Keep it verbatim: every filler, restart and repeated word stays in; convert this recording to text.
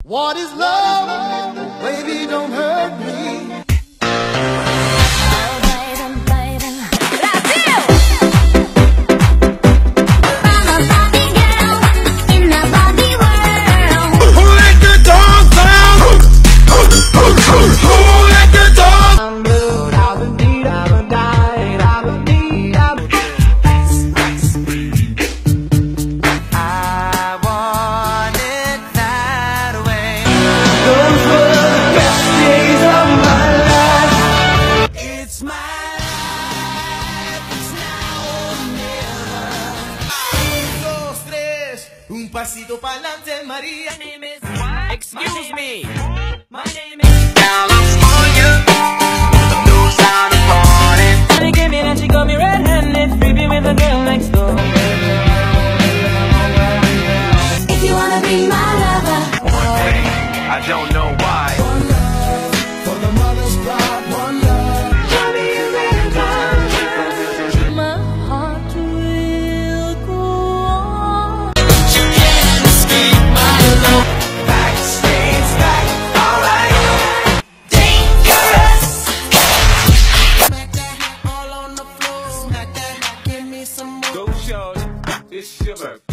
What is love? Baby, don't hurt me. Un pasito pa'lante, María. My name is, excuse me. My name is California. The blues on the party. She came in and she got me red-handed, creeping with the girl next door. If you wanna be my lover, one day, I don't know why. One love for the mother's pride. One love. Johnny and Valentine. My heart will go on. Go, Shorty, it's your birthday.